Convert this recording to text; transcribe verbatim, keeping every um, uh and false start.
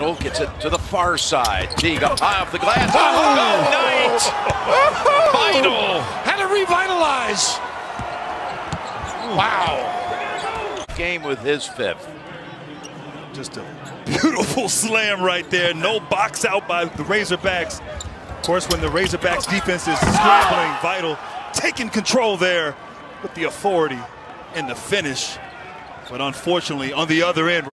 Vital gets it to the far side. Teague up high off the glass. Oh, good night! Vital had to revitalize. Wow. Game with his fifth. Just a beautiful slam right there. No box out by the Razorbacks. Of course, when the Razorbacks defense is scrambling, Vital taking control there with the authority and the finish. But unfortunately, on the other end,